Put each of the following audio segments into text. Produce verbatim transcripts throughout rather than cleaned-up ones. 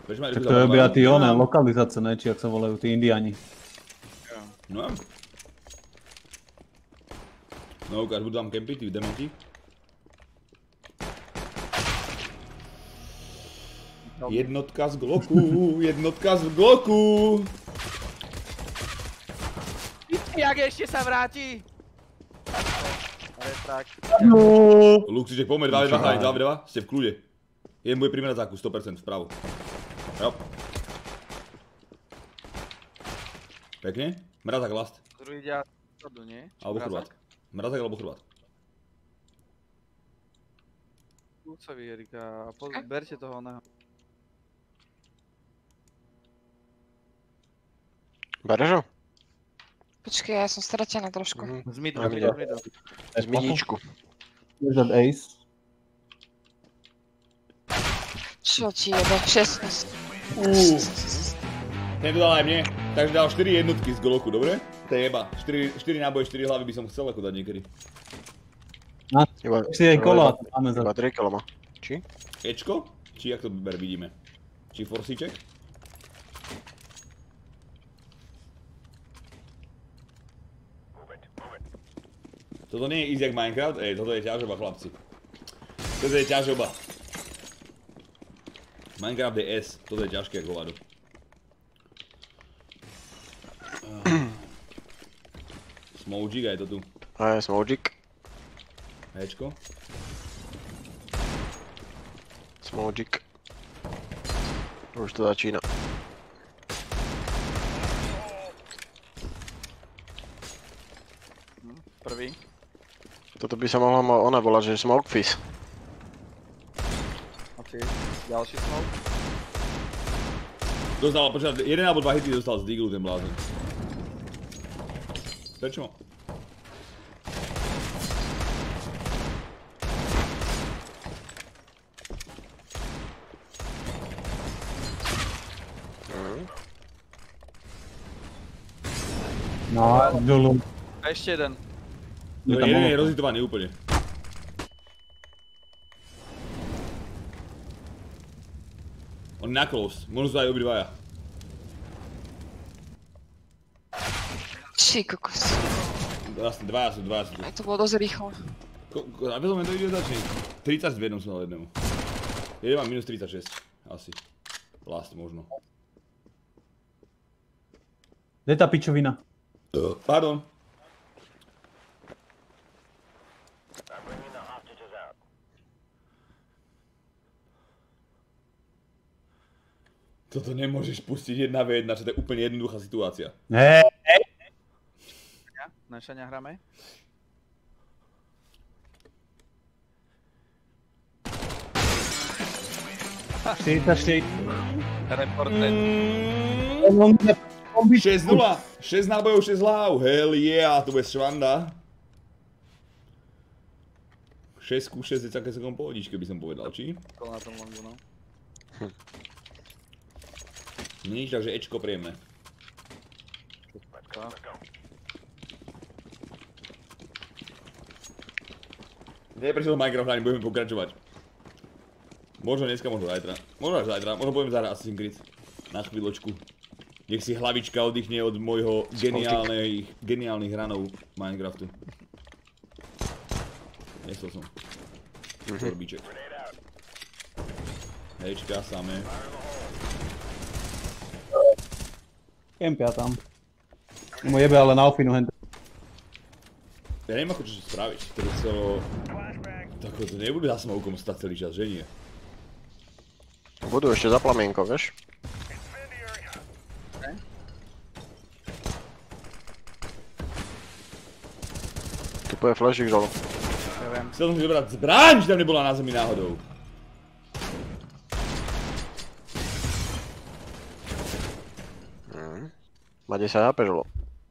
Tak to je by tí oné, lokalizácie, ne? Či jak sa volajú, tí indiáni. No. No ukáž, budú tam kempiť, tí dementi. Jednotka z Glocku, jednotka z Glocku. Jak ešte sa vráti? Retrak. Luxiček, poďme, dva dva, dva dva, ste v kľude. Jeden bude pri mrazáku, sto percent vpravo. Jo. Pekne. Mrazák last. Druhý ide vzadu, nie? Alebo chrbát. Mrazák alebo chrbát. Kľúcovi, Erika. Berte toho oného. Bereš ho? Počkej, ja som stratená trošku. Z midu, z midu, z midu. Z miníčku. Je that ace? Čo ti jebe? šestnásť. Uuu. Ten to dal aj mne. Takže dal štyri jednotky z Glocku, dobre? To je jeba. štyri náboje, štyri hlavy by som chcel ako dať niekedy. Na, si aj kola máme za... Iba tri kilo má. Či? Ečko? Či jak to ber vidíme? Či forsíček? Toto nie je easy jak Minecraft, ej, toto je ťažoba, chlapci. Toto je ťažoba. Minecraft je S, toto je ťažké jak hovado. Smogik, aj to tu. Aj, smogik. Ečko. Smogik. Už to začína. Prvý. Toto by sa mohlo ona volať, že Smokefish. OK, ďalší smoke. Dostal, počkaj, jeden alebo dva hity dostal z Deaglu ten blázen. Prečo? No, dolu. Ešte jeden. No, jeden je rozhitovaný úplne. On na close, možno sú aj obidvaja. Či kokos. Vlastne dvaja sú, dvaja sú tu. Aj to bolo dosť rýchlo. A veľmi to ide začne. tridsať v jednom som dal jednému. Jeden mám minus tridsaťšesť, asi. Last možno. Kde je tá pičovina? Pardon. Toto nemôžeš pustiť jedna v jedna, čo to je úplne jednoduchá situácia. Hej, hej. Našania hráme. štyridsaťštyri. Reported. šesť nula. šesť nábojov, šesť hlav. Hell yeah, to bude švanda. šesť ku šesť je také celkom pohodičke, by som povedal, či? Kolo na tom longu, no. Nič, takže Ečko príjemné. Nie, prečo to Minecraft hraní, budeme pokračovať. Možno dneska, možno zajtra. Možno až zajtra, možno budeme zahrať Assassin's Creed. Na chvíľočku. Nech si hlavička oddychne od môjho geniálnych, geniálnych hranov Minecraftu. Nesol som. Korbíček. Hejčka, samé. Kempia tam. Mu jebe ale na ofinu hente. Ja neviem ako čo spraviť, to je celo... Tako to nebude za smokom stať celý čas, že nie? Budú ešte za plamienko, vieš? Typuje flashík žolo. Chcel som si zobrať zbraň, že tam nebola na zemi náhodou. Má desať há pé žolo.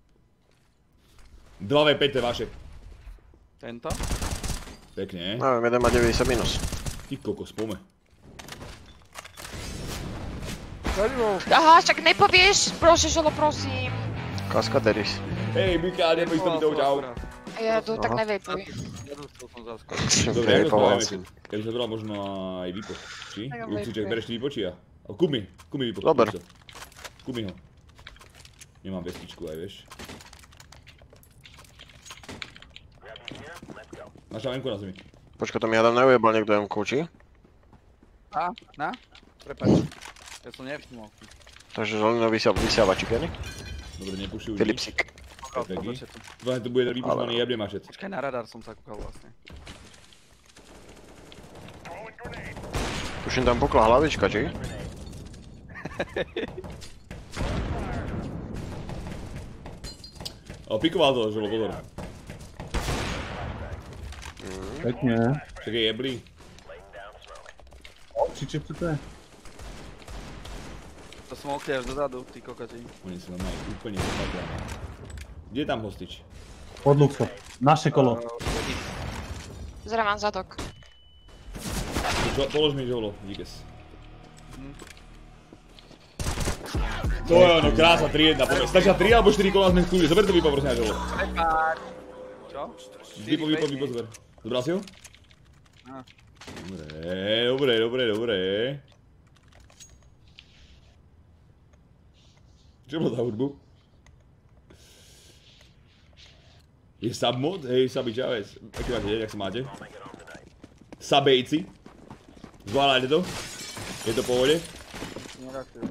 dva vé päť, to je vaše. Tento? Pekne. Neviem, jeden má deväťdesiat minus. Ty kokos, pome. Aha, však nepovieš, proše žolo, prosím. Kaskaderis. Hej, Mika, neboj to mi to čau. Ja tu tak nevejpuj. Nedostal som zaskočiť. Dobre, ako to máme. Keby sa bral možno aj výpo. Či? Luciček, bereš ty výpo, či ja? Kúp mi, kúp mi vypok. Dober. Kúp mi ho. Nemám vestičku aj, vieš. Máš tam emku na zemi. Počkaj, to mi hádam neujebal niekto emku, či? A? Na? Prepač. Ja som nevšimol. Takže Zolino vysiavači, kedy? Dobre, nepušujú nič. Filipsik. Pegi. Dúfam, že to bude vypušovaný jebne mašec. Počkaj, na radar som sa kúkal vlastne. Tuším, tam pukla hlavička, či? Ale pikoval to, žolo, pozor. Pekne. Čakaj, jebli. Či čo to je? To smokli až dozadu, ty kokoti. Oni sú normálne úplne vypadlané. Kde je tam hostič? Pod Luxo. Naše kolo. Zrejme mám zadok. Žo- Polož mi žolo, díkes. To je ono, krása, tri jedna. Stačia tri alebo štyri kola sme skúli. Zober to vypo, prosím, žolo. Prepáč. Čo? Vypo, vypo, vypo, zober. Zobral si ho? Á. Dobre, dobre, dobre, dobre. Čo bolo za hudbu? Je sub mod? Hej, Sabi Čávez. Aký máte deň, jak sa máte? Sabejci. Zvládajte to? Je to v pohode? Nereakujem.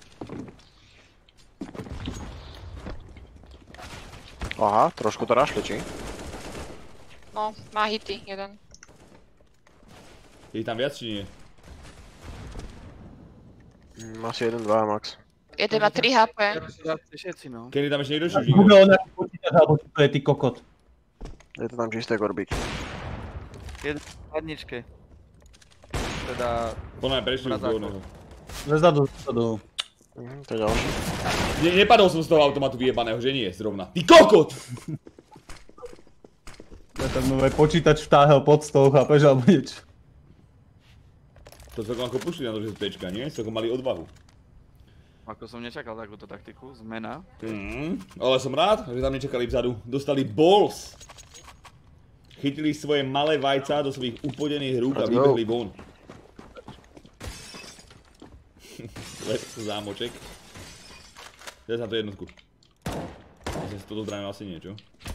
Aha, trošku to rašli, či? No, má hity, jeden. Je tam viac, či nie? Mm, asi jeden, dva max. Jeden má tri há pé. Všetci, no. Kenny tam ešte niekto či Google on nejaký počítač, alebo čo to je, ty kokot. Je to tam čisté gorbík. Jeden v hladničke. Teda... Podľa mňa prešli už do Mrazákov. oného. Zezadu, zezadu. Mhm, to je ďalší. Ne, nepadol som z toho automatu vyjebaného, že nie, zrovna. Ty kokot! Ja tam nové počítač vtáhel pod stôl, chápeš, alebo niečo. To celkom ako pušli na to, že sú tečka, nie? Celkom mali odvahu. Ako som nečakal takúto taktiku, zmena. Mm, ale som rád, že tam nečakali vzadu. Dostali balls. Chytili svoje malé vajca do svojich upodených rúk a Let's go. vybehli von. Let's zámoček. Daj sa na to jednotku. Myslím si toto zdravím asi niečo.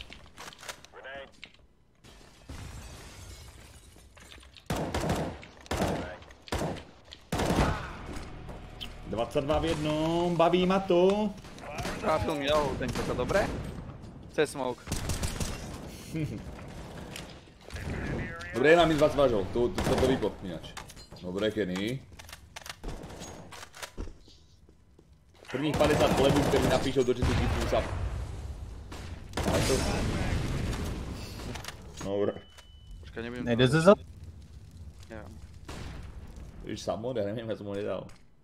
dvadsaťdva v jednom, baví ma to. Trafil mi ďalou ten koko, dobre? Cez smoke. Dobre, je nám mi dvadsať vážov, to, to, to, to vypo, ináč. Dobre, Kenny. Prvních päťdesiat plebů, ktorí napíšou do četu typu sap. Dobre. Počkaj, nebudem to... Nejde zezadu? Neviem. Víš, samod, ja neviem, ja som ho nedal.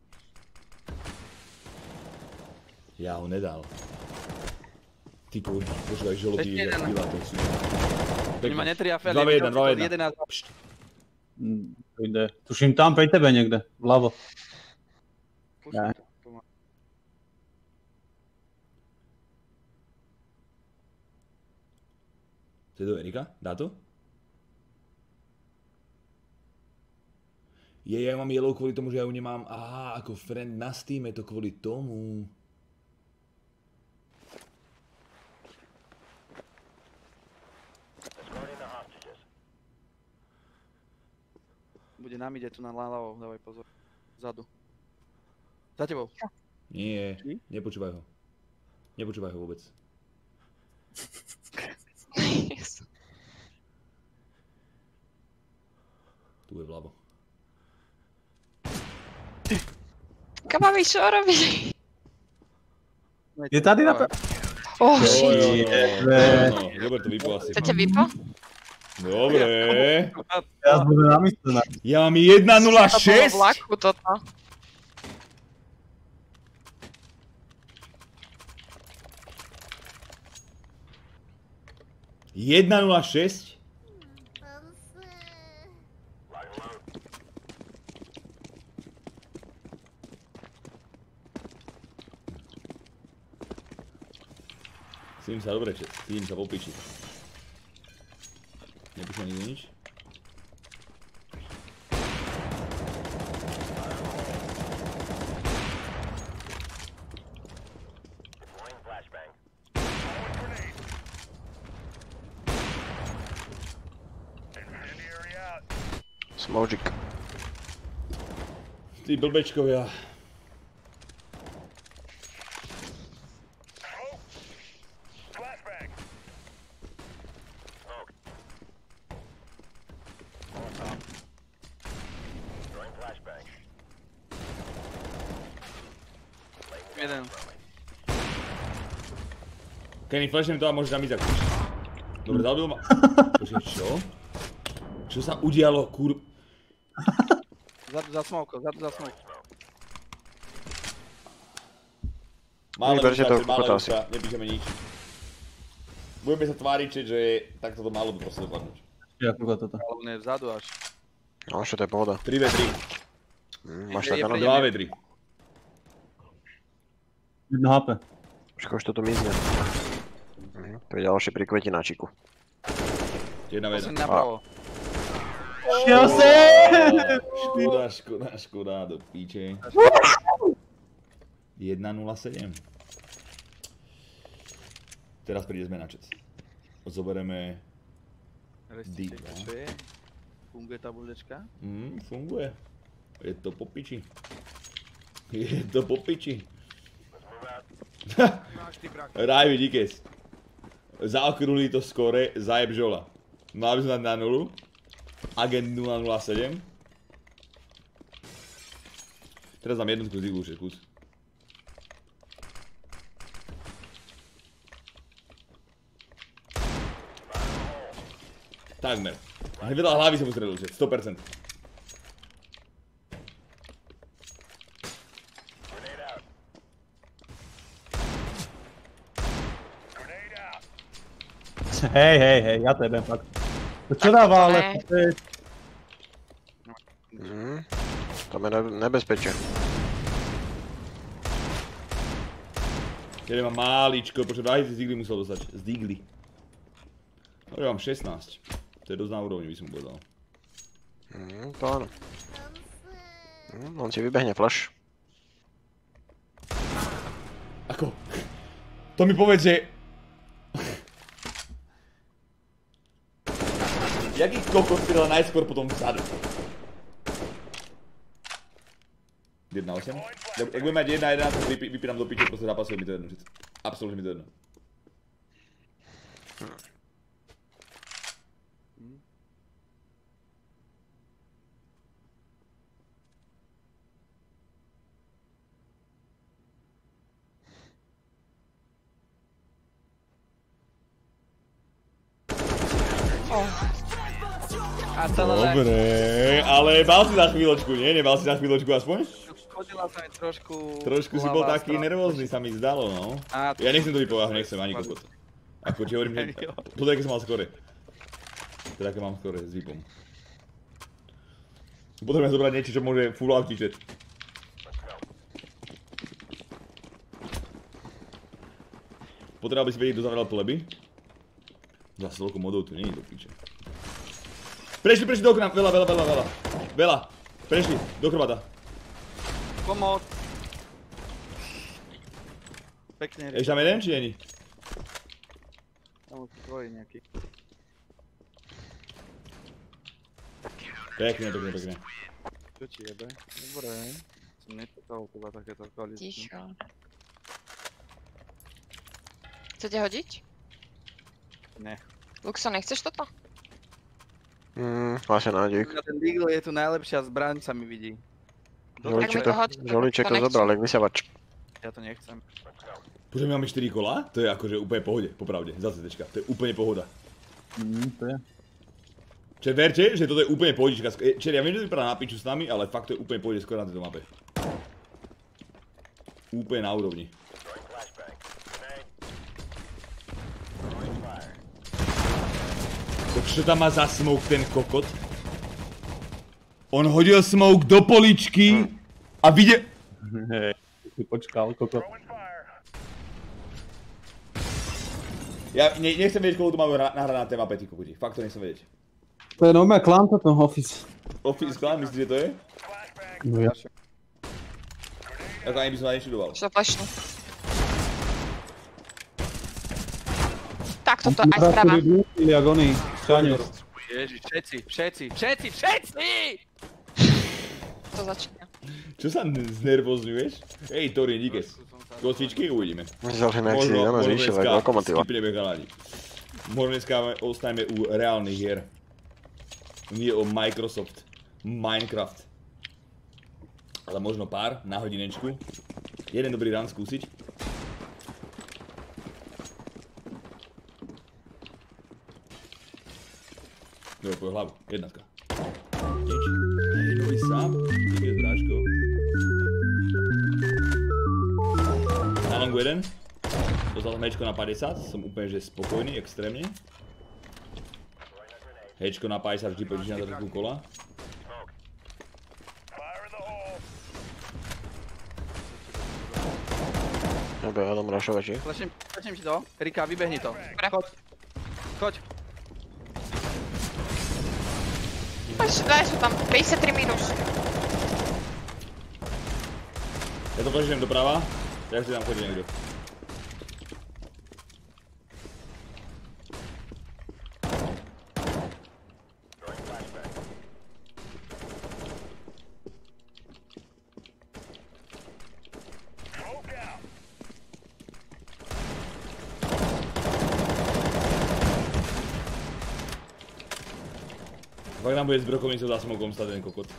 Ja ho nedal. Ty kurva, počúvaj, žolobí, Ešte jeden. bila to si. Oni ma netriafeli. dva v jeden, dva v jeden. jedenásť. Mm, to ide. Tuším tam pri tebe niekde, vľavo. Ne. To je do Erika? Dá to? Je, ja mám yellow kvôli tomu, že ja ju nemám, aha, ako friend na Steam, je to kvôli tomu. Bude nám ide tu na ľavo, dávaj pozor. Zadu. Za tebou. Nie, Či? nepočúvaj ho. Nepočúvaj ho vôbec. Tu je vľavo. Kabavi, čo robí? Je tady na... Oh, Jo, shit. jo, Je, no, ve. no, no, dobre to vypo asi. Chcete vypo? Dobre. Ja budem namyslená. Ja mám jedna nula To bolo šesť. vlaku toto. jedna nula šesť? Sím sa dobre, čet. Sím sa popiči. Nepíšem nikde nič? Mojik. Tí blbečkovia. Jeden. Kenny, flashnem to a môžeš tam ísť ako. Dobre, zabil ma. Počkej, čo? Čo sa udialo, kur... Zadu za smoke, zadu za smoke. Malé Vyberte to, ušače, malé kokota asi. uša, nepíšeme nič. Budeme sa tváriť, že takto to malo by proste dopadnúť. Ja koľko toto. Hlavne vzadu až. No, ešte to je pohoda. tri vé tri. Hm, máš Je- tak, áno? je- dva vé tri. Jedno há pé. Počkaj, už toto mizne. Mhm, to je ďalšie pri kvetináčiku. Jedna vé Posledný jedna. napravo. Ja se! Škoda, škoda, škoda, do píče. jedna nula sedem. Teraz príde zmena, čec. Zoberieme... Restíte, Deep, čo je? Funguje tá buldečka? Mm, funguje. Je to po piči. Je to po piči. Rajvi, díkes. Zaokrúhli to skore, zajeb žola. Mali by sme dať na nulu. Agent nula nula sedem. Teraz dám jednotku z iglu, kus. Takmer. Ale vedľa hlavy som mu strelil, že sto percent. Hej, hej, hej, ja to jebem fakt. To čo dáva, ale Ne. to je... Mhm. Tam je nebe- nebezpečie. Keď mám máličko, počkaj, aj z igly musel dostať. Z igly. No ja mám šestnásť. To je dosť na úrovni, by som povedal. Mhm, to áno. Mhm, on si vybehne flash. Ako? To mi povedz, že... Jaký kokos strieľa najskôr potom vzadu? jedna osem? Jak budem mať jedna jedenásť, tak vypí- vypínam do piče, proste zápasuje mi to jedno všetko. Absolutne mi to jedno. A celé len. Dobre, ale bal si za chvíľočku, nie? Nebal si za chvíľočku aspoň? Chodila sa mi trošku... Trošku si bol taký nervózny, sa mi zdalo, no. Á, Ja nechcem to vypovedať, nechcem ani kokot. Ako ti hovorím, že... Pozri, aké som mal skore. Teda aké mám skore s VIPom. Potrebujem zobrať niečo, čo môže full out tičet. Potreboval by si vedieť, kto zavral pleby? Zase toľko modov tu nie je do piče. Prešli, prešli do okna, veľa, veľa, veľa, veľa. Veľa. Prešli, do chrbata. Pomoc. Pekne. Ešte tam jeden, či není? Tam sú tvoji nejaký. Pekne, pekne, pekne. Čo ti jebe? Dobre. Som nečakal teba takéto kvalitné. Ticho. Chcete hodiť? Ne. Luxo, nechceš toto? Mhm, máš na dík. Na ten Deagle je tu najlepšia zbraň, sa mi vidí. Žolíček Tak mi to, to hoď, žolíček to to nechcem. zobral, jak vysiavač. Ja to nechcem. Počujem, máme štyri kola? To je akože úplne pohode, popravde, za CTčka. To je úplne pohoda. Mm, to je. Čiže verte, že toto je úplne pohodička. Čiže ja viem, že to vypadá na piču s nami, ale fakt to je úplne pohode skoro na tejto mape. Úplne na úrovni. To čo tam má za smoke ten kokot? On hodil smoke do poličky a vidie... Hej, si počkal, kokot. Ja ne, nechcem vedieť, koľko tu máme nahrať na té mape, ty kokoti. Fakt to nechcem vedieť. To je normálne klan toto, Office. Office clan, myslíš, že to je? No ja. Ako ani by som ani neštudoval. Čo flashnú? Tak toto, aj sprava. Ili jak oni, šťaniec. Je, Ježiš, všetci, všetci, všetci, všetci! To začína. Čo sa znervozňuješ? Ej, Tori, díkes. Kosvičky uvidíme. Záleží, jak si dáme zvýšil, ako lokomotíva. skipneme chalani. Možno dneska ostaneme u reálnych hier. Nie o Microsoft. Minecraft. Ale možno pár na hodinečku. Jeden dobrý run skúsiť. Dobre, poď hlavu. Jednátka. Nič. Hej, nový sám. Díky, Drážko. Na longu jeden. Dostal som hečko na päťdesiat. Som úplne že spokojný, extrémne. Hečko na päťdesiat vždy počíš na začiatku kola. Dobre, ja dám rašovači. Flashím, flashím ti to. Rika, vybehni to. Choď. Choď. Ešte dva sú tam, päťdesiattri minus. Ja to flashujem doprava. Tak si tam chodí niekto. Fakt nám bude s brokovnicou za smokom stať ten kokot.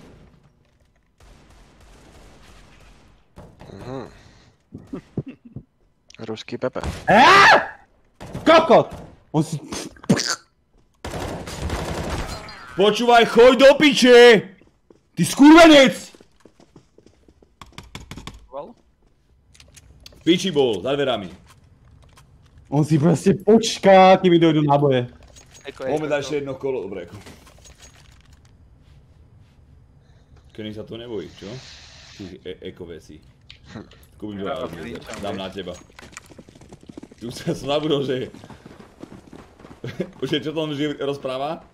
Mhm. Ruský Pepe. Kokot! On si... Počúvaj, choď do piče! Ty skurvenec! Bol? Piči bol, za dverami. On si proste počká, kým mi dojdu náboje. Eko, Máme eko, dať eko. ešte jedno kolo, dobre. Kenny sa to nebojí, čo? Tých e eko vecí. Kúpim to Ja, ja, ja, dám na teba. Tu sa som zabudol, že... Počkej, čo to on vždy rozpráva?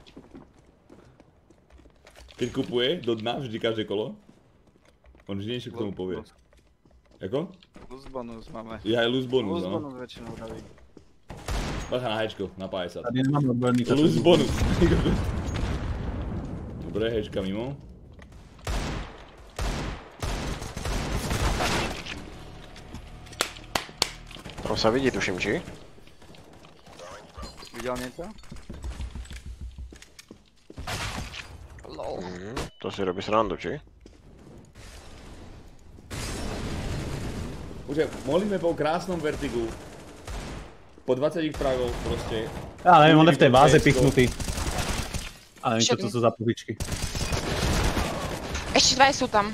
Keď kupuje do dna vždy každé kolo? On vždy niečo k tomu povie. Jako? Plus bonus máme. Ja aj lose bonus, Plus no. bonus väčšinou vraví. Bacha na hečko, na päťdesiat. Tady nemáme odborníka. Lose bonus. Dobre, hečka mimo. Tam sa vidí, tuším, či? Videl niečo? Lol. Mhm. To si robí srandu, či? Už mohli sme po krásnom vertigu. Po dvadsať fragov proste. Ja neviem, on je v tej váze pichnutý. A neviem, čo to Všetný. sú za pozičky. Ešte dva sú tam.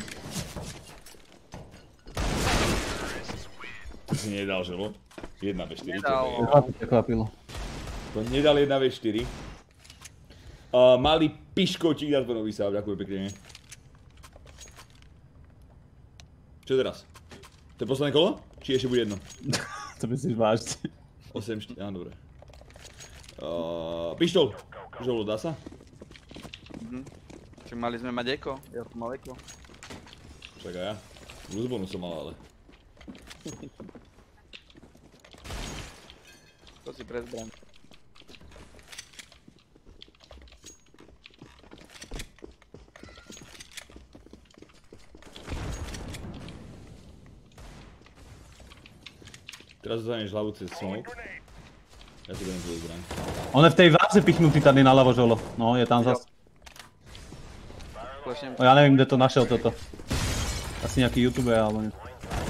To si nedal, že lo? jedna ve štyri. Nedal. tebe. To ma prekvapilo. To nedal jedna ve štyri. Uh, malý piškočík za zbonový sáv, ďakujem pekne. Čo teraz? To je posledné kolo? Či ešte bude jedno? To myslíš vážne. osem štyri, áno, dobre. Uh, pištol! Žolo, dá sa? Mhm. Čiže mali sme mať eko? Ja som mal eko. Však aj ja. Plus bonus som mal, ale. To si prezbraň. Teraz dostaneš hlavu cez smoke. Ja si budem túto zbraň. On je v tej váze pichnutý tady naľavo, Žolo. No, je tam zas. Flashím. No, ja neviem, kde to našiel toto. Asi nejaký youtuber alebo niečo.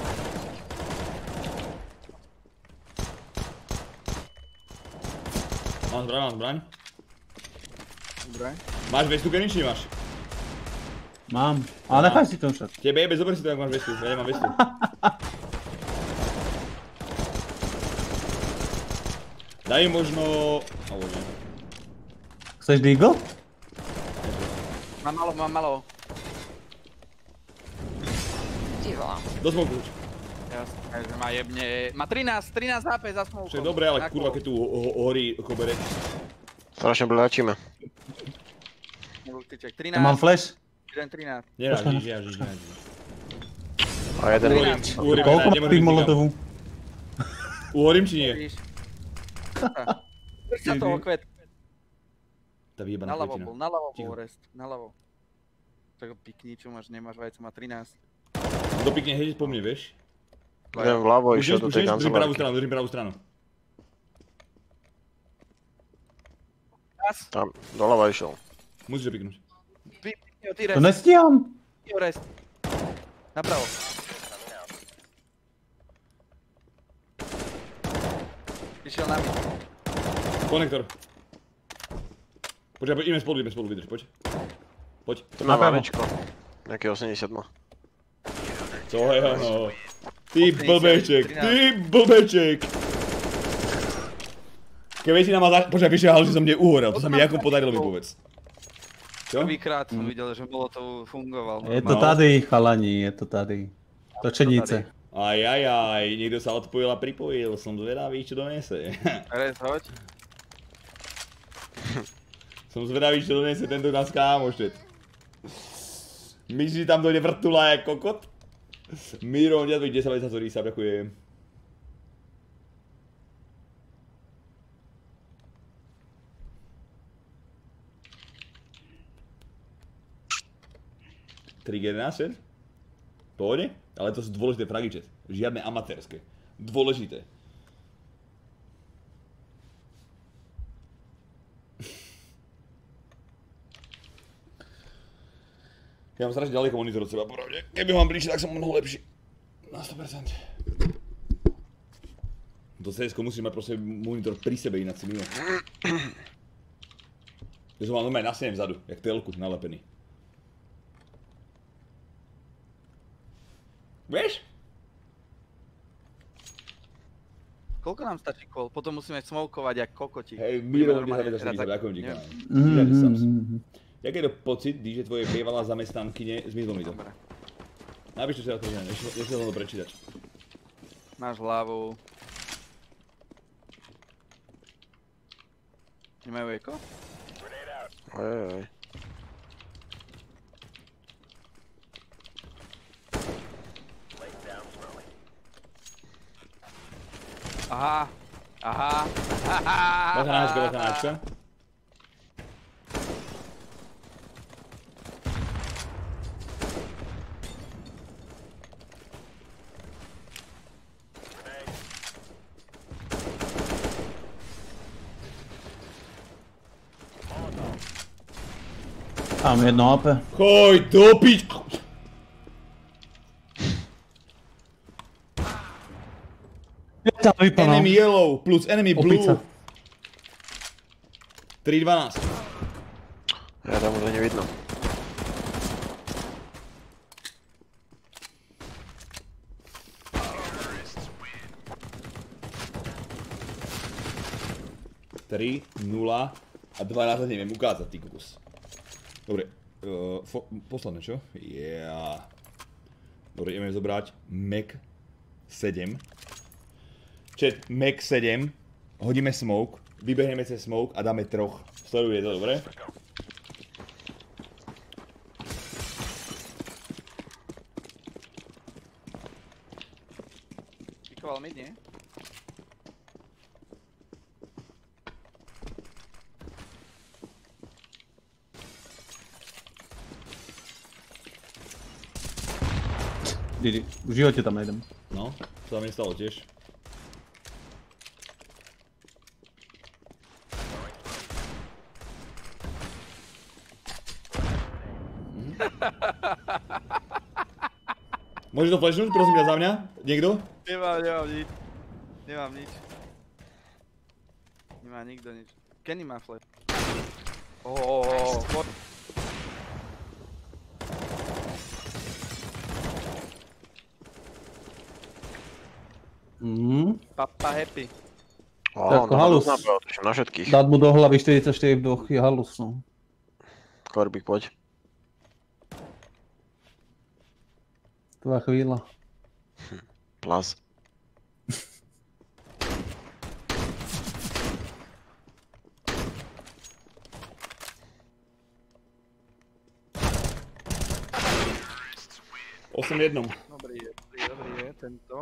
Mám zbraň, mám zbraň. Dobre. Máš vestu, Kenny, či nemáš? Mám. Ale nechaj si to však. Tebe jebe, zober si to, jak máš vestu. Ja nemám vestu. Daj mi možno... Alebo nie. Chceš Deagle? Mám malo, mám malo. Ty volá. Do smoku. Jasne, že má jebne... Má trinásť, trinásť há pé za smokom. Čo je dobré, ale Na kurva, kolo. keď tu ho- ho- horí koberec. Strašne blečíme. Nebol tyček. Ja mám trinásť, flash. jeden trinásť. Neráž, nič, neráž, nič, neráž. A jeden Uhorím, trinásť. uhorím, Koľko ne- máš nemôžem tých nikam. molotovú? Uhorím, či nie? Vidíš? Prsa toho kvet. Tá vyjebaná Naľavo kretina. bol, naľavo Ticho. bol rest, naľavo. Tak pikni, čo máš, nemáš vajca, má trinásť. To pikne hneď po mne, vieš? Idem vľavo, Už išiel do tej držím pravú kancelárky. stranu, držím pravú stranu. Raz, Tam, doľava išiel. Musíš ho piknúť. pikni ho, ty To rest, nestíham. pikni ho rest. Napravo. Išiel na mid. Konektor. Počkaj, ideme spolu, ideme spolu, vydrž, poď. Poď. Tu má Napravo. vavičko. Nejaké osemdesiat má. Co je ono? Ty osemdesiat, blbeček, trinásť. ty blbeček. Keby si nám mal za... Počkaj, píše, ale že som mne uhorel, to sa mi Jakub podarilo mi povedz. Čo? Prvýkrát som videl, že bolo to fungoval. Je to No. tady, chalani, je to tady. Točenice. Aj, aj, aj, niekto sa odpojil a pripojil, som zvedavý, čo donese. Rest, hoď. Som zvedavý, čo donese tento nás kámošet. Myslíš, že tam dojde vrtula jak kokot? Miro, ďakujem, desať dvadsať, sorry, sa ďakujem. tri jedenásť? Pohode? Ale to sú dôležité fragy, chat. Žiadne amatérske. Dôležité. Ja mám strašne ďaleko monitor od seba, popravde. Keby ho mám bližšie, tak som mnoho lepší. Na sto percent. To cé esko musíš mať proste monitor pri sebe, ináč si mimo. Ja som mal normálne na stene vzadu, jak telku nalepený. Vieš? Koľko nám stačí kol? Potom musíme smokovať jak kokoti. Hej, Budeme Miro, normálne kde sa hrať vydať, tak- ďakujem ti, neviem. kámo. Vyžadí som si. Jaký je to pocit, že tvoje bývalá zamestnankyne zmizlo mi to? Dobre. Napíš to si na to, že nechcel som to prečítať. Máš hlavu. Nemajú eko? Oj, oj. Aha. Aha. Bacha na háčka, bacha na háčka. Mám jedno á pé. Choj do pič! Je tam vypanal. Enemy yellow plus enemy blue. Opica. tri dvanásť. Ja tam už nevidno. tri, nula a dvanásť neviem ukázať, ty kokos. Dobre, uh, posledné čo? Yeah. Dobre, ideme zobrať Mac sedem. Chat, Mac sedem, hodíme smoke, vybehneme cez smoke a dáme troch. Sleduje to, dobre? Pikoval mid, nie? Didi, v živote tam nejdem. No, to sa mi stalo tiež. Môžeš to flashnúť, prosím ťa za mňa? Niekto? Nemám, nemám nič. Nemám nič. Nemá nikto nič. Kenny má flash. Oooooooo. Mhm. Papa happy. Á, Ako no, halus. napadlo, tuším, na všetkých. Dať mu do hlavy štyridsaťštyri v dvoch je halus, no. Korbík, poď. Tvoja chvíľa. Plus. osem jeden. Dobrý je, dobrý je, dobrý je, tento.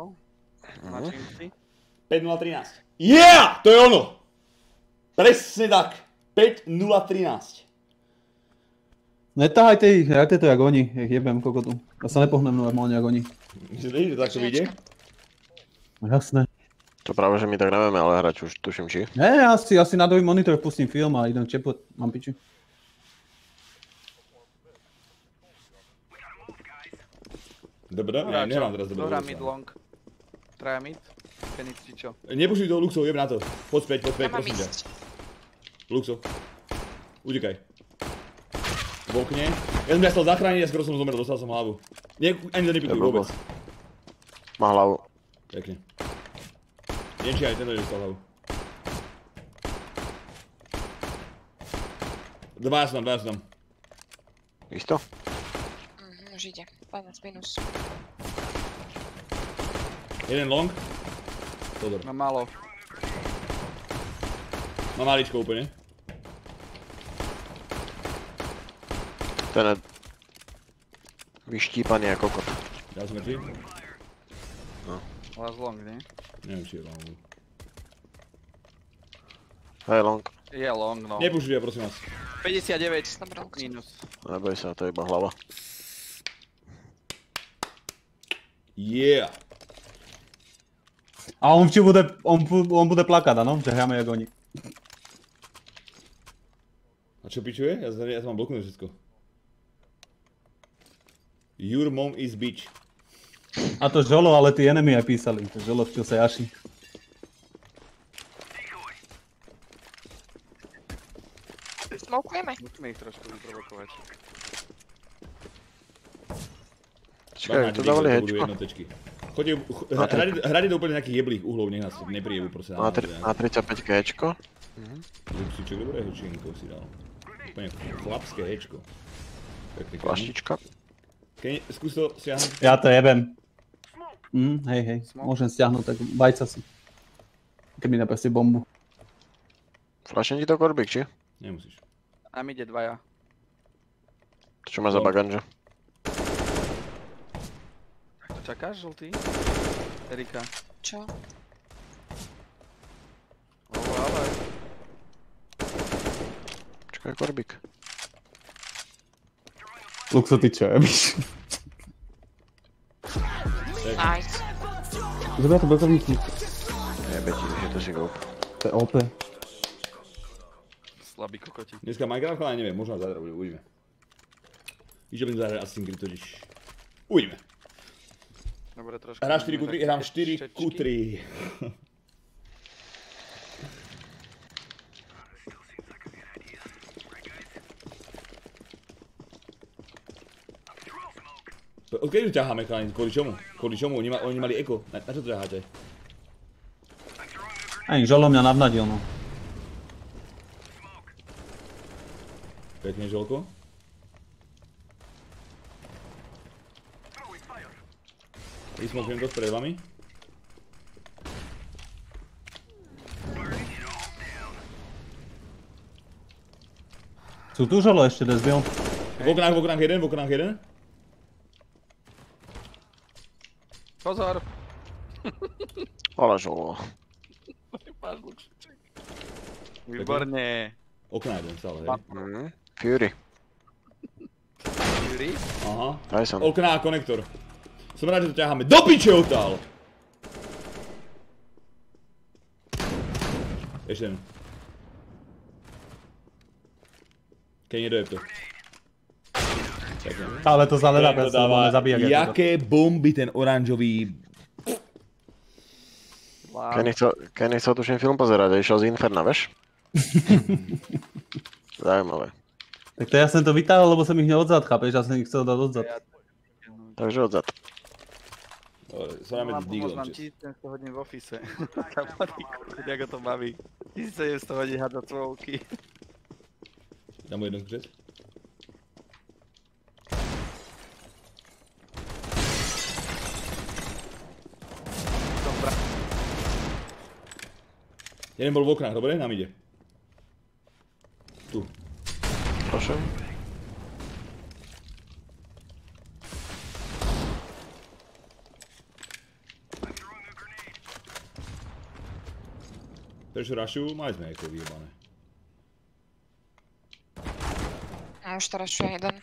Značím si. päť nula trinásť. Yeah! To je ono! Presne tak! päť nula trinásť. Netahajte ich, hajte to jak oni, ich jebem kokotu. Ja sa nepohnem normálne jak oni. Myslíš, že tak to vyjde? No jasné. To práve, že my tak nevieme, ale hrať už tuším či. Ne, ja si, ja si na druhý monitor pustím film a idem čepot, mám piči. Dobre, ja nehrám teraz dobre. Dobrá mid long. Traja mid. Fenix či čo? Nepušuj toho Luxov, jeb na to. Poď späť, poď späť, Ja mám prosím ťa. ísť. Luxo. Utekaj. V okne. Ja som ťa chcel zachrániť a skoro som zomrel, dostal som hlavu. Nie, ani to nepýtuj Je vôbec. Má hlavu. Pekne. Neviem, či aj tento nedostal hlavu. Dvaja sú tam, dvaja sú tam. Isto? Mhm, už ide. dvanásť minus. Jeden long. Pozor. Mám málo. Má maličko úplne. Ten je vyštípaný ako kokot. Ja som mŕtvý. Last long, nie? Neviem, či je long. Hej, long. Je long, no. Nepúšuj, ja prosím vás. päťdesiatdeväť Dobrá, Luxo. minus. Neboj sa, to je iba hlava. Yeah. A on ti bude, on, on bude plakať, áno? Že hráme jak oni. A čo pičuje? Ja, ja sa mám bloknúť všetko. Your mom is bitch. A to Žolo, ale tí enemy aj písali. Žolo včil sa jaši. Smokujeme. Musíme ich trošku vyprovokovať. Čakaj, to dávali hečko. Chodte, hrajte to úplne nejakých jeblých uhlov, nech nás nepriebu, prosím. Na, tri, na tridsaťpäť hečko. Luxiček, dobré hečinko si dal. Úplne chlapské hečko. Pekný kamu. Plaštička. Keď skús to siahnuť. Ja to jebem. Mm, hej, hej, môžem stiahnuť, tak bajca si. Keď mi naprestí bombu. Flaším ti to korbík, či? Nemusíš. Nám ide dvaja. To čo má za baganže? Tak to čakáš, žltý? Erika. Čo? O, ale... Čakaj, korbík. Luxo, ty čo jebíš? Nice. Zobia to bezovníky. Jebe ti, že to si go. To je ó pé. Slabý kokoti. Dneska Minecraft, ale neviem, možno zajtra bude, uvidíme. Víš, že budem zahrať Assassin's Creed totiž. Uvidíme. Dobre, trošku... Hrám štyri ku tri, hrám štyri ku tri. Odkedy to ťaháme, chalani? Kvôli čomu? Kvôli čomu? Oni, ma, oni mali eko. Na, na čo to ťaháte? Aj, Žolo mňa navnadil, no. Pekne, Žolko. Vysmokujem to pred vami. Sú tu Žolo ešte, desbil? V oknách, v oknách jeden, v oknách jeden. Pozor! Ale žolo. Máš Luxiček. Výborne. Okná jeden stále, hej. Mhm. Fury. Fury? Aha. Tyson. Okná a konektor. Som rád, že to ťaháme. Do piče odtiaľ! Ešte jeden. Keď nedojeb to. Pekne. Ale to sa nedá, Ten to preto dáva, budeme zabíjať. ako to. jaké bomby ten oranžový. Wow. Kenny chcel, Kenny chcel tuším film pozerať a išiel z Inferna, veš? Zajímavé. Tak to ja som to vytáhol, lebo som ich neodzad, chápeš? Ja som ich chcel dať odzad. Takže odzad. Som Mám rád pomôcť, Deaglom mám čest. tisícsedemsto hodín v office. Kamaríku, ako to baví. tisícsedemsto hodín hádať svojky. Dám mu jeden skřet. Jeden bol v oknách, dobre? Nám ide. Tu. Prosím. Prečo rašujú? Mali sme ako vyjebané. Už to rašuje jeden.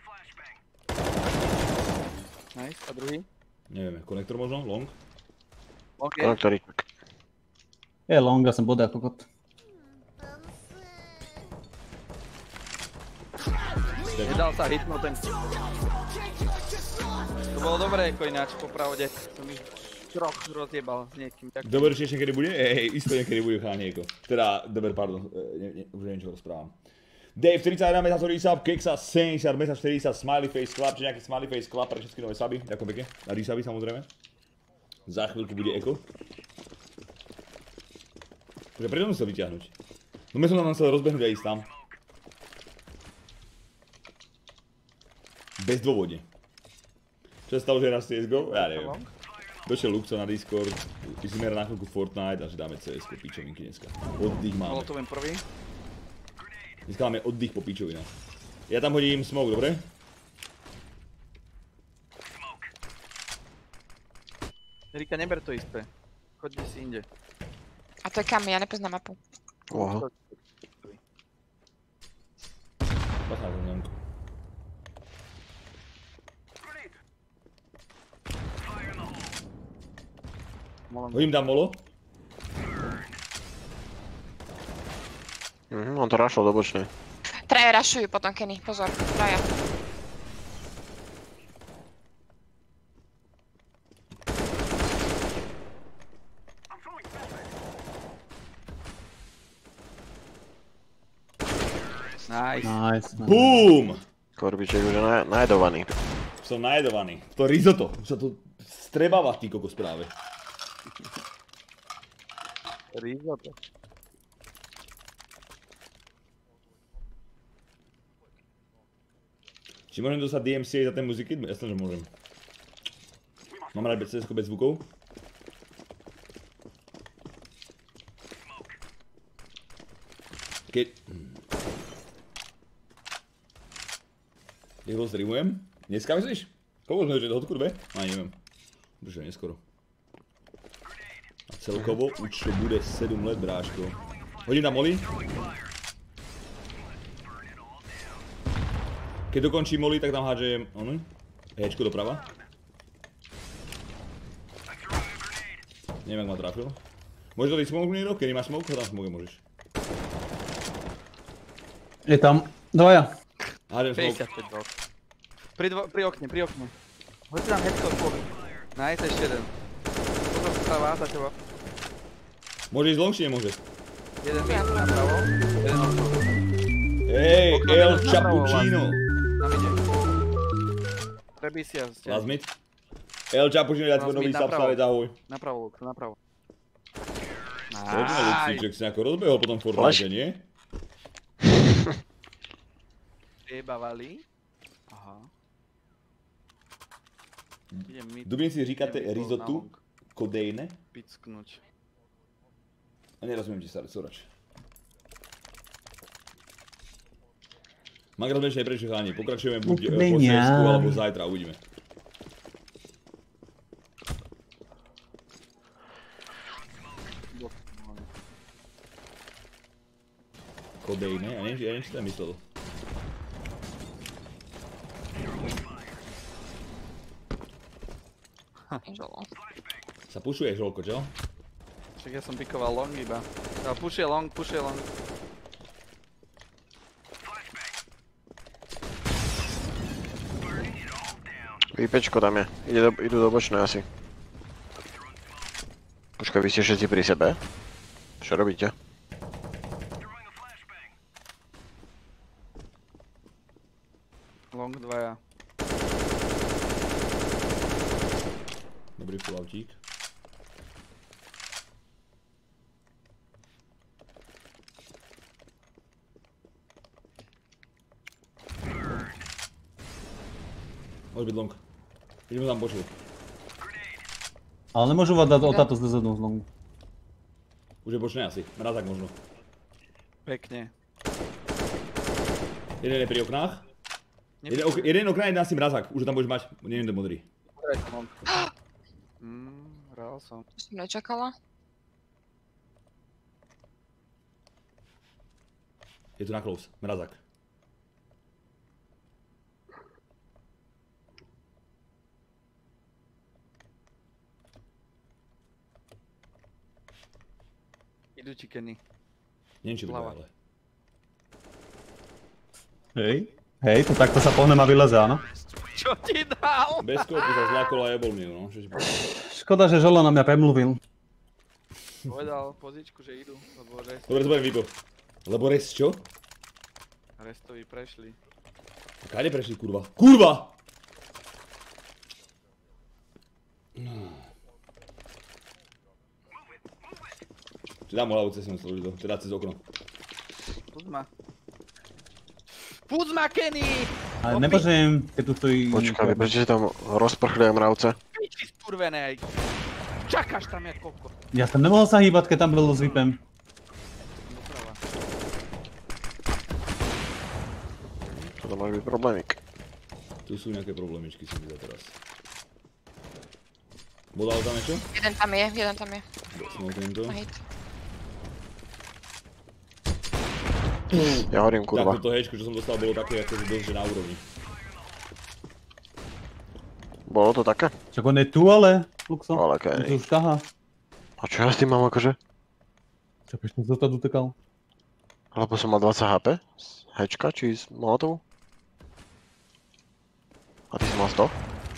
Nice, a druhý? Nevieme, konektor možno? Long? OK. Konektorík. Je long, ja som bodá kokot. Nedal sa hitnúť ten. To bolo dobré, ako ináč, popravde. Som ich troch rozjebal s niekým. Dober, či ešte niekedy bude? Hej, isto niekedy bude chánieko. Teda, dober, pardon, ne, ne, už neviem, čo rozprávam. Dave, tridsaťjeden mesiac, resub, Keksa, sedemdesiat mesiac, štyridsaťSmiley Face Club, či nejaký Smiley Face Club pre všetky nové suby, ďakujem pekne. A resuby samozrejme. Za chvíľku bude eko. Takže prečo som chcel vyťahnuť? No my som tam chcel rozbehnúť a ísť tam. Bezdôvodne. Čo sa stalo, že raz C S G O? Ja neviem. Došiel Luxo na Discord, ideme na chvíľku Fortnite a že dáme C S po pičovinky dneska. Oddych máme. Bolo to len prvý. Dneska máme oddych po pičovinách. Ja tam hodím smoke, dobre? Erika, neber to isté. Choď si inde. A to je kam? Ja nepoznám mapu. Oha. Bacha na ten Janko. Hodím tam molo. Mhm, on to rašol do bočnej. Traje rašujú potom Kenny, pozor, traja. Nice. Nice. nice. Boom! Korbiček už je na, najedovaný. Som najedovaný. To risotto, už sa to strebáva ty kokos práve. Risotto. Či môžem dostať D M C aj za ten muziky? Jasne, že môžem. Mám rád C S ko bez zvukov. Keď... Keď ho streamujem? Dneska myslíš? Koľko sme, že do hodku dve? Aj neviem. Prečo neskoro. A celkovo už to bude sedem let, bráško. Hodím tam molly. Keď dokončí molly, tak tam hádžem... Ono? Hečko doprava. Neviem, ak ma trafil. Môžeš dať smoke niekto? Kedy máš smoke? Ho tam smoke môžeš. Je tam dvaja. Hádžem smoke. päťdesiatpäť dvoch. Pri, dvo, pri okne, pri okne. Hoď si tam headko spolu. Nice, ešte jeden. Pozor strava, za teba. Môže ísť long, či nemôže? Jeden mid napravo, jeden okno. Hej, Okno El minus napravo, Cappuccino. Tam ide. Trebisia ste. Last mid. El Cappuccino, ja tvoj Last nový mid sub napravo. stále ahoj. Napravo, Lux, napravo. Poďme, Luxíček, si nejako rozbehol potom v Flash. Fortnite, nie? Jebavali. Aha. Idem mid. Dubin si říkáte idem mid risotto, na long. kodejne? Picknúť. A nerozumiem ti, starý, sorač. Mám rozmýšľať prečo cháni, pokračujeme buď eh, po C S ku alebo zajtra, uvidíme. Kodejne, ja neviem, ja neviem, či to je myslel. Žolo. Sa pušuje žolko, čo? Však ja som pikoval long iba. Ja, push je long, push je long. Výpečko tam je. Ide do, idú do bočnej asi. Počkaj, vy ste všetci pri sebe? Čo robíte? Long dvaja. Dobrý pull-outík. Môže byť long. Ideme tam bočil. Ale nemôžu vám dať o táto zlezadnú z longu. Už je bočné asi, mrazák možno. Pekne. Jeden je pri oknách. Jeden, ok jeden okná, jeden asi mrazák, už ho tam budeš mať, neviem ten modrý. Long. Mm, hral som. To som nečakala. Je tu na close, mrazák. Idú ti Kenny. Neviem, či bude, Hlava. ale... Hej, hej, to takto sa pohnem a vyleze, áno. Čo ti dal? Bez skopu sa zlákol a jebol mi, no. Čo ti poviem? Škoda, že Žolo na mňa premluvil. Povedal pozičku, že idú, lebo rest, Dobre, zbavím Vipo. Lebo res čo? restovi prešli. Kade prešli, kurva? Kurva! Či dám mu hlavu cez ňu slúžiť, teda cez okno. Puzma. Puzma, Kenny! Ale Opi- nemôžem, keď tu stojí... Počkaj, vy prečo si tam rozprchli aj mravce? Piči skurvenej. Čakáš tam jak koko. Ja som nemohol sa hýbať, keď tam bol s VIPem. Doprava. Toto môže byť problémik. Tu sú nejaké problémičky, som videl teraz. Bodal tam niečo? Jeden tam je, jeden tam je. Smoknem to. Na hit. Ja horím, kurva. Tak toto hečko, čo som dostal, bolo také, ako dosť, že na úrovni. Bolo to také? Čak on je tu, ale, Luxo. Ale On okej. tu už ťahá. A čo ja s tým mám akože? Čo, prečo som zotad utekal? Lebo som mal dvadsať há pé? Z hečka, či z molotovu? A ty si mal sto?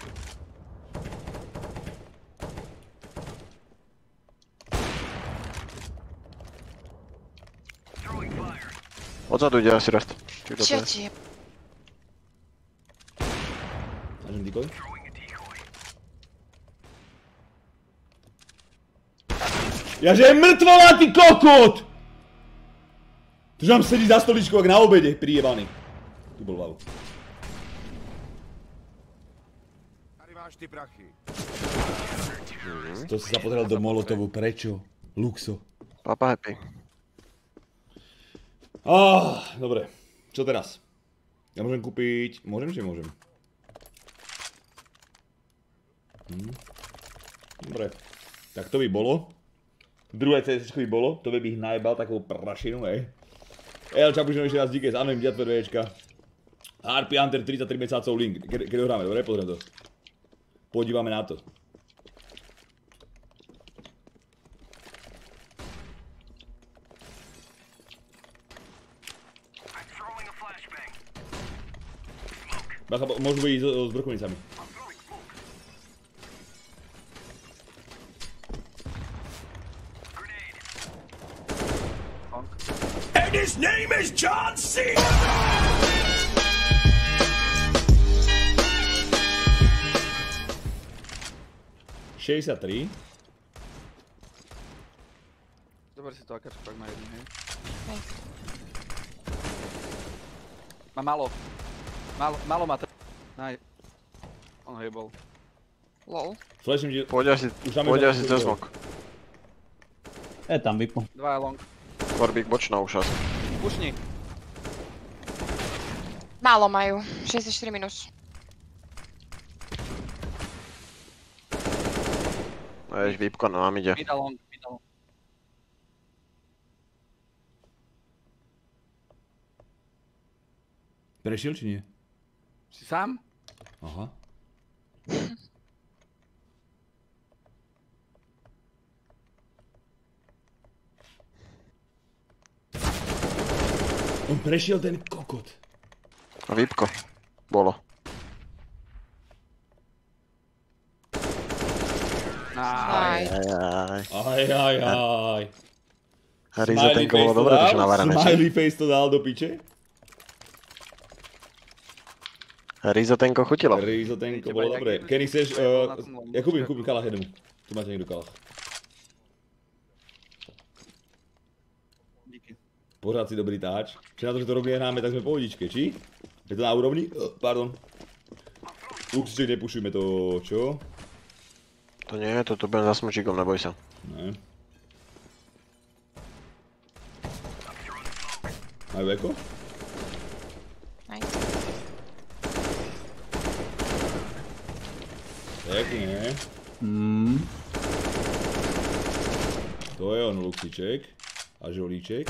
Odzadu ide asi rest. Či kto to Čo je? ti je? Mážem decoy? Jaže je mŕtvola, ty kokot! Tu nám sedí za stoličkou, jak na obede, prijebaný. Tu bol valu. Tady máš ty prachy. To si sa pozeral do Molotovu, prečo? Luxo. Papa happy. Ah, dobre. Čo teraz? Ja môžem kúpiť... Môžem, či môžem? Hm. Dobre. Tak to by bolo. Druhé CSčko by bolo. To by ich najebal takovou prašinu, hej. El Čapušino ešte raz díky s Anem Diatver VČka. há er pé Hunter tridsaťtri mesiacov link. Kedy ho hráme, dobre? Pozriem to. Podívame na to. Bacha, môžu byť so, s brkovnicami. And his name is John C. šesťdesiattri. Dobre si to, akáč pak má jedný, hej. Hej. Má malo. Malo, malo má t... Naj... On hejbol. Lol. Flashím ti... Poď asi, Už tam je poď tam asi svoj cez gól. smok. Je tam VIPu. Dva long. Korbík bočná už asi. Pušni. Málo majú. šesťdesiatštyri minus. No jež, výpko nám ide. Mida long, mida long. Prešiel, či nie? Si sám? Aha. On prešiel ten kokot. A výpko. Bolo. Aj. Aj. Ajaj. Aj, aj, aj. Rizo tenko bolo dobré, to čo navarené. Smiley face to dal do piče. Rizo tenko chutilo. Rizo tenko Teba bolo jak dobré. idú- Kenny chceš... to je bolo na Uh, tom ja kúpim, longu. kúpim kalach jednu. Tu máte niekto kalach. Díky. Pořád si dobrý táč. Či na to, že to robíme hráme, tak sme pohodičke, či? Je to na úrovni? Uh, pardon. Luxiček, nepušujme to, čo? To nie, toto budem za smočíkom, neboj sa. Ne. Majú eko? Nice. Pekne. Hmm. To je on, Luxiček. A žolíček.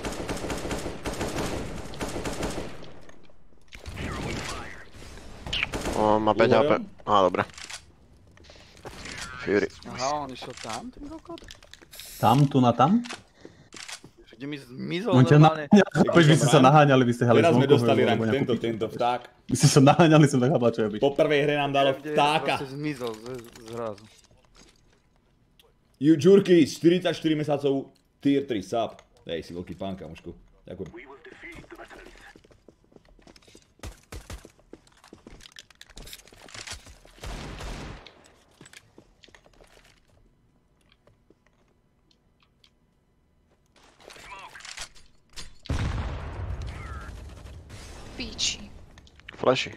O, má päť há pé. Á, dobre. Fury. Aha, on išiel tam, ten kokot? Tam, tu na tam? Kde mi zmizol On ťa normálne. naháňal, chápeš, vy ste sa naháňali, vy ste hali Teraz sme zvonkového, dostali rank alebo nejakú tento, piču. tento vták. Vy ste sa naháňali, som nechápal, čo je byť. Po prvej hre nám dalo Kde vtáka. proste zmizol z- zrazu. Ju Jurky, štyridsaťštyri mesiacov, tier tri sub. Dej si veľký pán, kamošku. Ďakujem. Píči. Flashy.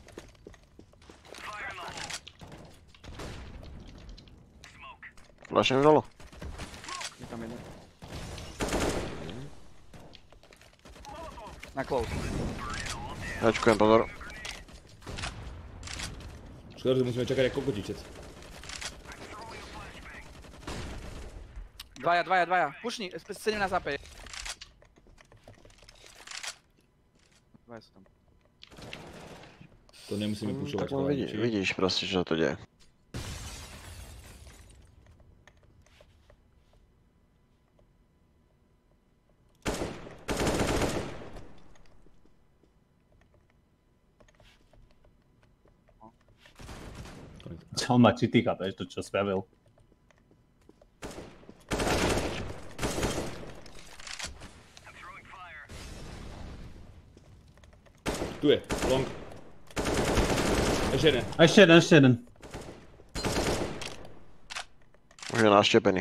Flashem dolu. Je tam jeden. Na close. Ďačkujem, pozor. Škoda, že musíme čakať ako kokotičec. Dvaja, dvaja, dvaja. Pušni, sedemnásť á pé. Dvaja sú tam. To nemusíme pušovať. Tak no vidí, chalani, či? vidíš proste, čo to deje. On má cheaty, chápeš, to čo spravil. Tu je, long. Ešte jeden. A ešte jeden, ešte jeden. Už je naštepený.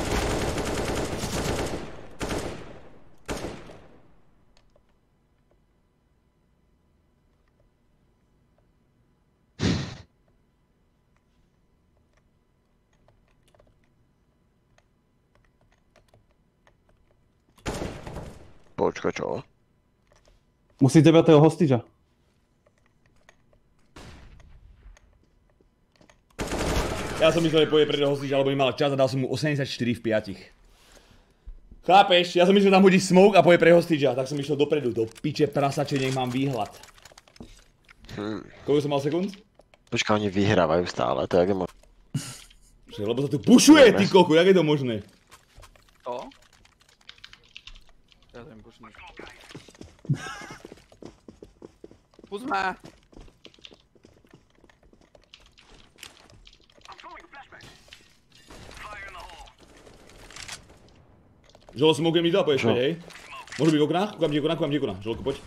Počkaj, čo? Musíte brať toho hostiča. Ja som myslel, že pôjde predo hostič, alebo by mal čas a dal som mu osemdesiatštyri v piatich. Chápeš? Ja som myslel, že tam hodí smoke a pôjde pre hostiča, tak som išiel dopredu, do piče prasače, nech mám výhľad. Hm. Koľko som mal sekúnd? Počkaj, oni vyhrávajú stále, to je jak je možné. Že, lebo sa tu pušuje, ty koko, jak je to možné? To? Ja to im pušnem. Pust ma! Žolo, smokujem mi to a poješ Čo? späť, hej? Môžu byť v oknách? Kúkam ti okna, kúkam ti okna. Žolko, poď.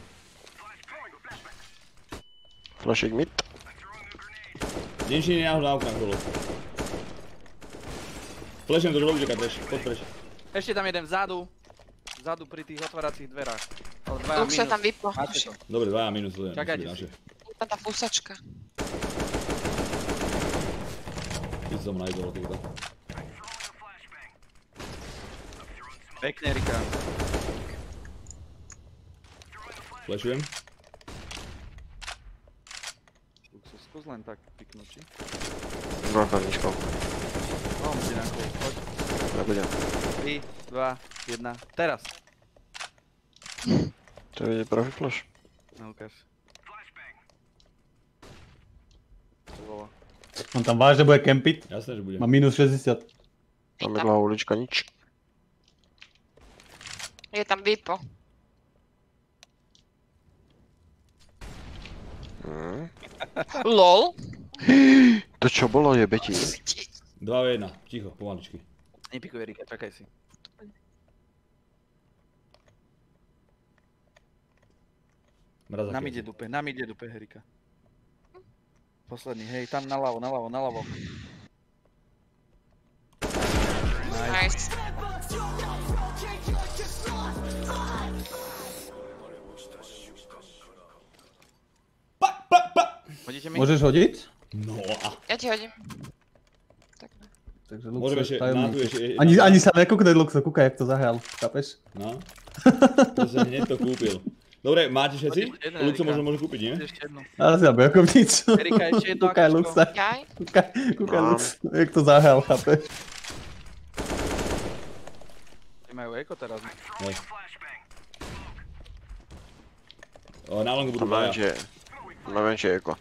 Flashik mid. Niečo nie je náhodou na oknách, Žolo. Flashiem to, Žolo, utekaj preč, poď preč. Ešte tam jeden vzadu. Vzadu pri tých otváracích dverách. Ale dvaja Luk sa minus. tam vyplo. Máte to. Dobre, dvaja minus, to je. Čakajte naše. Iba tá fusačka. Ty si som najdol, ty to. Pekne, Rika. Flashujem. Luxus, skús len tak piknúť, či? Dva pevničkou. No, bude na kolo. Poď. Nebudem. tri, dva, jeden. Teraz. To je profi flash. No, ukáž. To bolo. On tam vážne bude kempiť. Jasné, že bude. Má minus šesťdesiat. Tam je dlhá ulička, nič. Je tam vypo. Hm. LOL. To čo bolo, je Betty? dva jedna, ticho, pomaličky. Nepikuje, Rika, čakaj si. Mrazak Na je. mide dupe, na mide dupe, Rika. Posledný, hej, tam naľavo, naľavo, naľavo. Nice. Pa, pa, pa! Hodíte mi? Môžeš hodiť? No a... Ja ti hodím. Takhle. Takže Môžeme Lux je ešte, na tajomný. tu ešte... Ani, ani sa nekúkne Luxo, kúkaj, jak to zahral, chápeš? No. To som hneď to kúpil. Dobre, máte všetci? Hodím jeden, Luxo Erika. možno môže kúpiť, nie? Ešte jednu. Ale si aby ako nič. Erika, ešte jedno Kúkaj akačko. Luxa, Jaj. kúkaj, kúkaj Mám. Lux, jak to zahral, chápeš? Majú eko teraz. Hej. O, na longu budú Tam má dvaja. menšie, má menšie eko.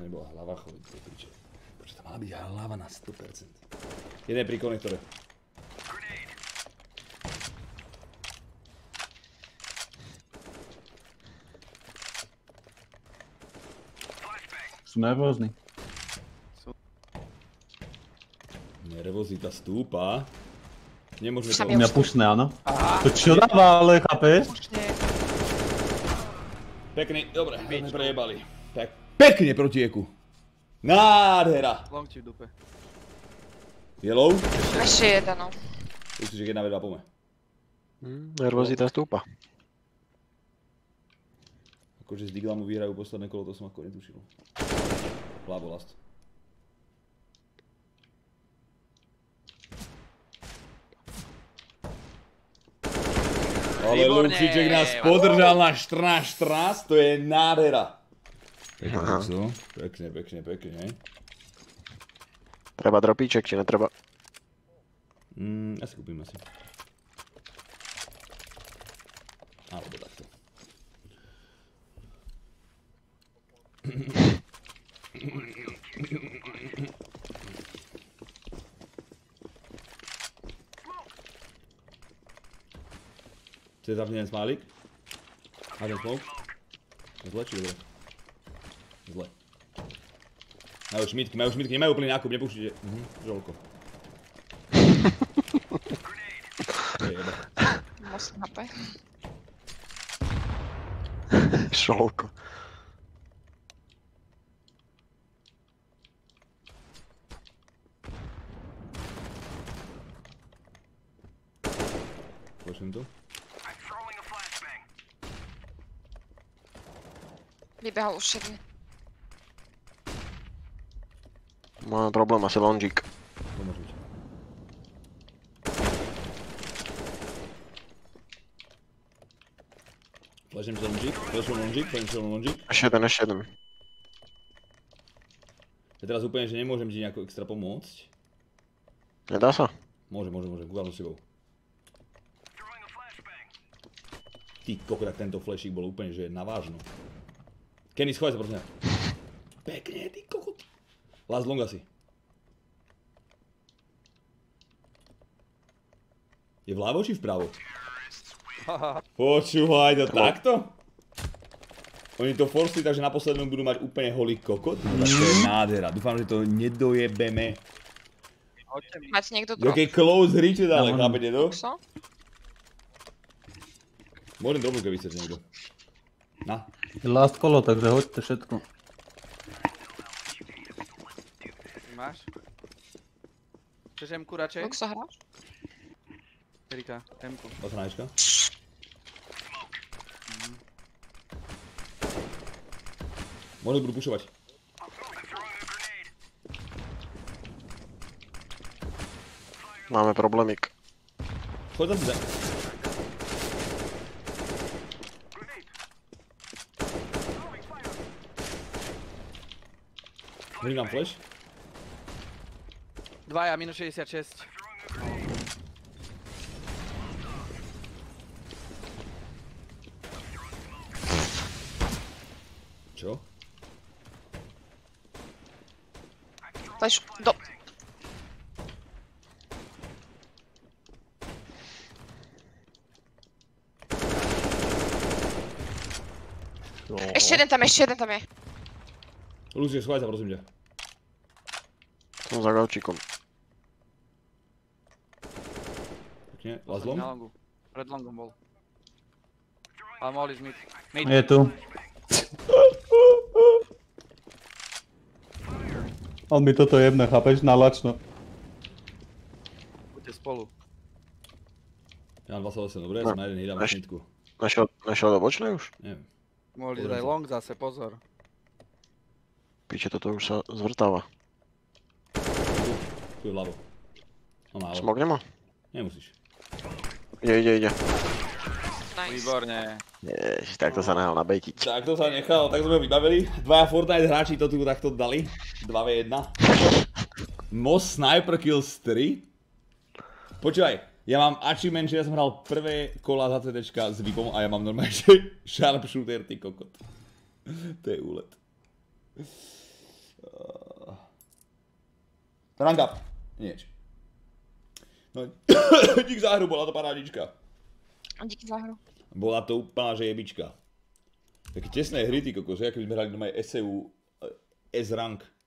nebola hlava, chodí do piče. Prečo to mala byť hlava na sto percent? Jeden pri konektore. Sú nervózni. Nervozita stúpa. Nemôžeme to... Sami U mňa pušné, áno. To čo dáva, ale chápeš? Pekný, dobre, sme prejebali. Tak, pekne proti eku. Nádhera. Long ti v dupe. Yellow? Ešte jeden, no. Myslím, že jedna vedva pome. Hm, nervozita stúpa. Akože z Diglamu vyhrajú posledné kolo, to som ako netušil. Plabolast. Ale Výborne, Luxiček nás podržal na štrnásť štrnásť, to je nádhera. Pekne, pekne, pekne, pekne. Treba dropíček, či netreba? Mm, asi kúpim asi. Alebo takto. Chce zapne ten smálík? A ten smoke? Zle či dobre? Zle. Majú šmitky, majú šmitky, nemajú úplný nákup, nepúšťite. Mhm, žolko. Jeba. Most há pé. Šolko. Počujem to? Vybehol už jeden. Mám problém, asi longík. To môže byť. Flashím sa longík, flashím longík, flashím longík. Ešte jeden, ešte jeden. Ja teraz úplne, že nemôžem ti nejako extra pomôcť. Nedá sa? Môže, môže, môže, kúkam so sebou. Ty kokot, tak tento flashík bol úplne, že na vážno. Kenny, schovaj sa prosím. Pekne, ty kokot. Last long asi. Je vľavo či vpravo? Počúvaj to takto? Oni to forcli, takže na poslednom budú mať úplne holý kokot. No tak to je nádhera. Dúfam, že to nedojebeme. Máte niekto drop? Jokej close hry, čo dále, No, chápete to? Luxo? Môžem drobu, keby chcete niekto. Na. Last kolo, takže hoďte všetko. Máš? Chceš em-ku radšej? Luxo hráš? Erika, em-ku. Osnáčka. Možno budú pušovať. Máme problémik. Choď za si. Hodím nám flash. Dvaja, minus šesťdesiatšesť. Čo? Flash, do... Ešte jeden tam, ešte jeden tam je. Lucie, schovaj sa prosím ťa. Som za gaučíkom. Pekne, last long. Na longu. Pred longom bol. Ale mohol ísť mid. Mid. Je tu. On mi toto jebne, chápeš? Na lačno. Buďte spolu. Ja mám dvadsaťosem, dobre, ja som na jeden hýdam Máš- šmitku. Našiel, našiel do bočnej už? Neviem. Mohli ísť Pozriem aj sa. long zase, pozor. Píče, toto už sa zvrtáva. Tu je vľavo. No málo. Smok nemá? Nemusíš. Ide, ide, ide. Nice. Výborne. Ježiš, takto sa nehal nabejtiť. Tak to sa nechal, tak sme ho vybavili. Dvaja Fortnite hráči to tu takto dali. dva v jeden. Most Sniper Kills tri. Počúvaj, ja mám achievement, že ja som hral prvé kola za CDčka s VIPom a ja mám normálne, že Sharpshooter, ty kokot. To je úlet. Rank up. Nieč. No, dík za hru, bola to parádička. Díky za hru. Bola to úplná že jebička. Také tesné hry, ty kokos, ako by sme hrali doma es e u S rank.